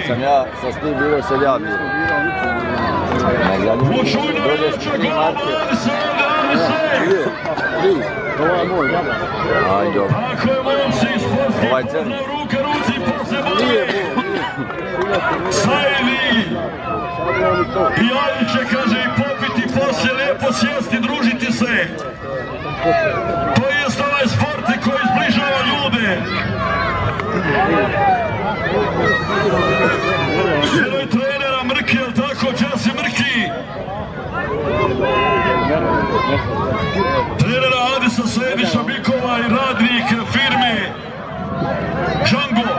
sam ja sa Steve bilo se ja bio. Dođeš tri marke. Tri. Ovo je moj, dobro. Aj, dobro. Ovaj crn. Nije moj. Sajni! I Alji će, kaže, i popiti poslije, lijepo sjesti, družiti se. To jest ovaj sport koji zbližava ljude. Heroj trenera Mrki, jel tako, Đasi Mrki? Trenera Adisa Sejdića Bikova i radnik firme Django.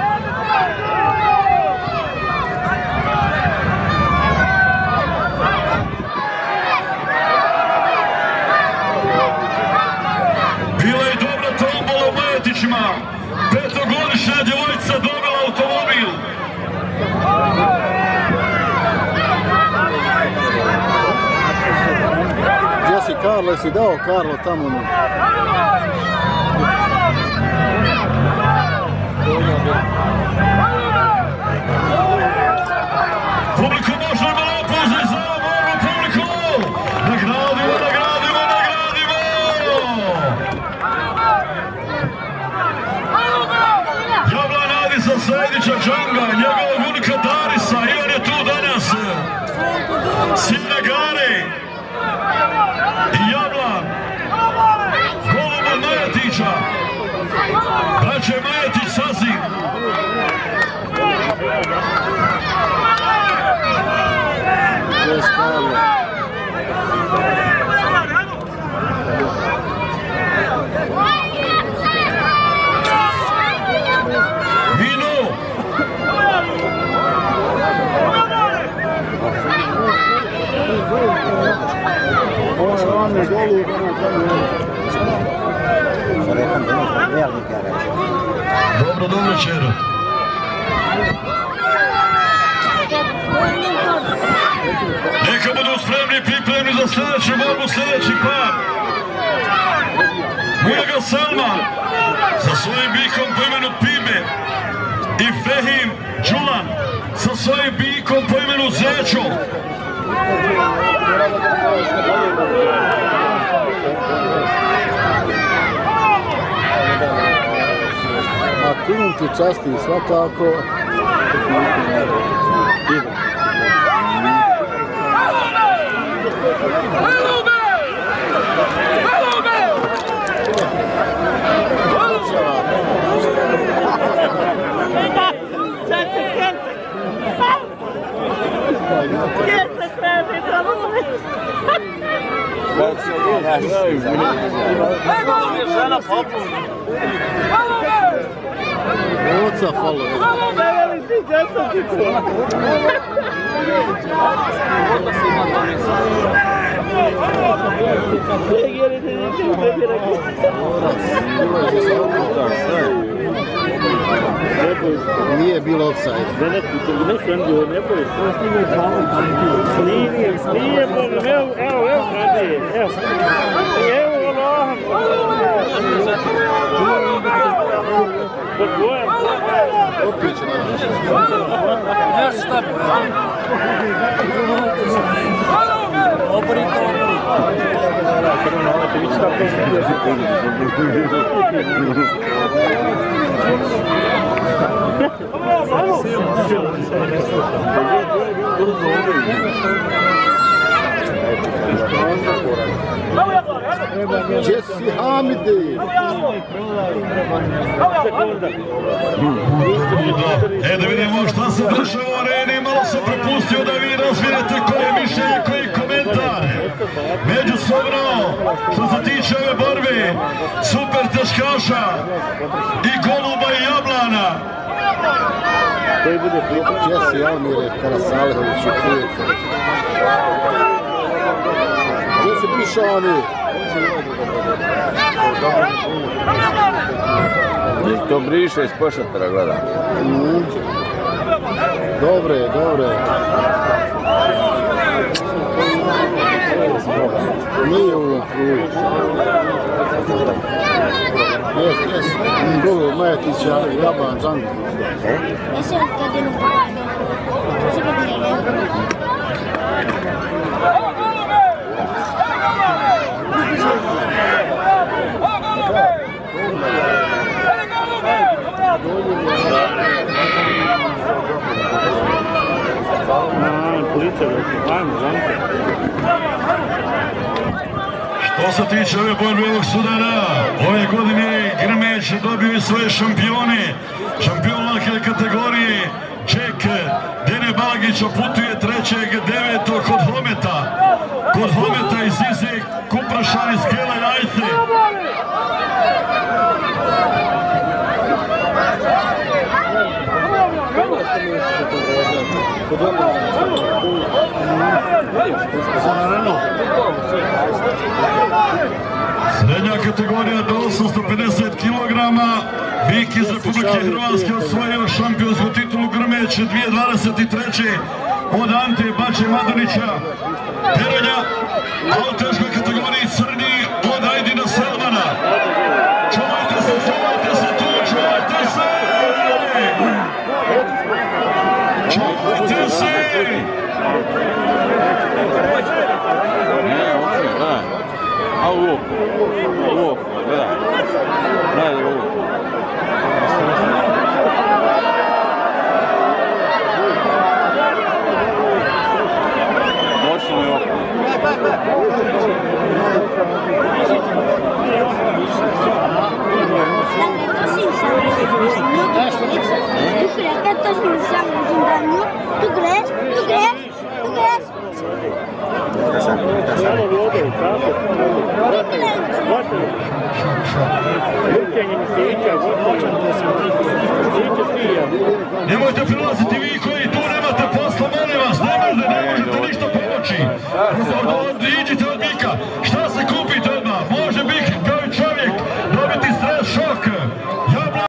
Bila je dobra tombola u Majetićima. 5-godišnja djevojčica dobila automobil. Gdje si Karlo, jesi dao Karlo tamo? Publiku može malo pozdrav za borbu publiku. Nagradimo, nagradimo, nagradimo. Javlan Adisa Sejdića Džanga, njegovog unika Darisa, i on je tu danas. Sine Gare i Javlan, Golub Majetića, braće Majetić Sazin. Yes, Karlo. Vino! Ovo je Golub. Dobro, dobro večer. Neka budu spremni i pripremni za sljedeću borbu, sljedeći par. Mujaga Salman sa svojim bikom po imenu Pime i Fehim Đulan sa svojim bikom po imenu Zečo. A puno ti časti svakako. Oca falo. Nije bilo offside. Jesse Hamidi. Da vidimo šta se dešava u areni, malo sam propustio da vi razvijete koje mišljenje, koji komentar. Međusobno, što se tiče ove borbe, super teškaša i Goluba i Jablana. Jesse Almire, Karasalehović i Prijeka. Gdje se Bišani? To briše iz pošatora, gleda. Dobre, dobre. Nije u krugu. Jes. Drugo, Majetića, Jaban, Zangu. Ese kad je Što se tiče ove borbe ovog sudara, ove godine Grmeć dobio i svoje šampione. Šampion lake kategorije Ček Dene Balagić oputuje 3.9. kod Hometa. Kod Hometa iz Ize Kuprašan iz Kela Jajce. Srednja kategorija do 850 kg. Bik iz Republike Hrvatske osvojio šampionsku titulu Grmeć 2023. od Ante Bače Madonića. Peronja, a u teškoj kategoriji crni od Ajdina Selmana. Čuvajte se tu, čuvajte se! Čuvajte se! A u oko, gledaj. Gledaj u oko. Doći mi oko. Tu greš? Nemojte prilaziti